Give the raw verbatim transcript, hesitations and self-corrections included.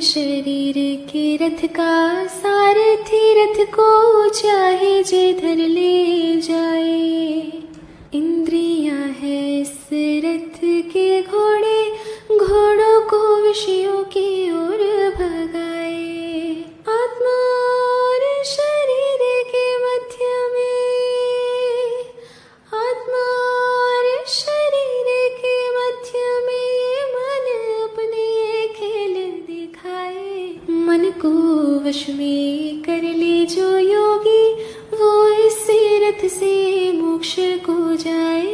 शरीर के रथ का सारथी रथ को चाहे जिधर ले जाए। इंद्रियां है इस रथ के घोड़े, घोड़ों को विषयों की ओर भगाए। आत्मा और शरीर के मध्य में, आत्मा और शरीर के मध्य में ये मन अपने खेल दिखाए। मन को वश में कर ले जो योगी, वो इस रथ से मोक्ष को जाए।